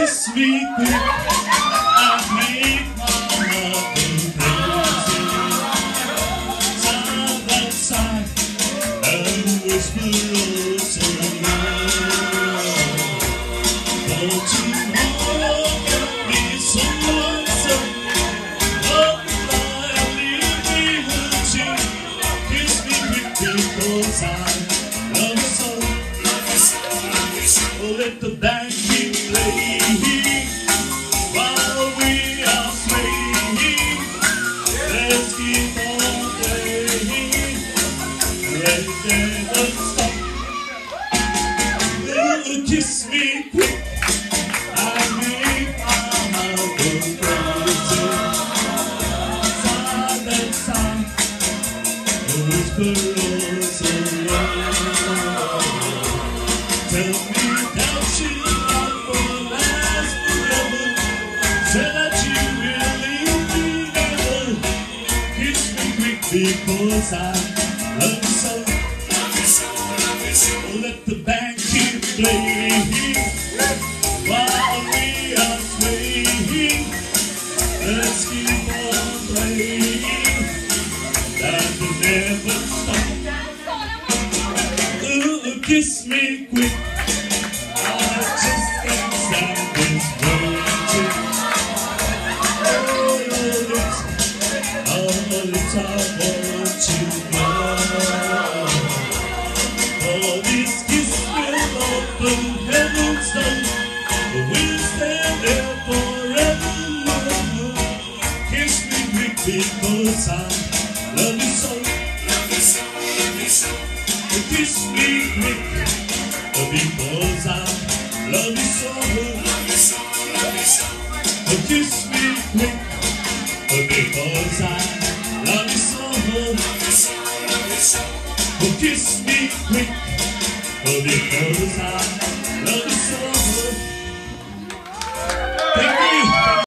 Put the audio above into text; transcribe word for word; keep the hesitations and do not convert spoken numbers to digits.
kiss me quick. I make my mother crazy. Side by side, and whisper oh so loud. Don't you want to be someone so? Oh, I leave me with you. Kiss me quick because I love you so. Oh, let the band keep playing while we are swaying. Let's keep on playing. Let it never stop. Oh, kiss me quick. I make my mouth go crazy. Side by side, the whisper oh so loud. Tell me that you love will last forever. Say that you will leave me never. Kiss me quick because I love you so. Love you so, love you so. Oh, let the band keep playing while we are swaying. Let's keep on playing. That will never stop. Ooh, kiss me quick. I just can't stand this waiting. Oh, your lips, oh, lips, I want you now. Oh, this kiss will open heaven's door. We'll stand there forevermore. Kiss me quick because I love you so. Love you so, love you so. Kiss me quick because I love you so. Love you so, love you so. Kiss me quick because I love you so. Love you so, love you so. Kiss me quick because I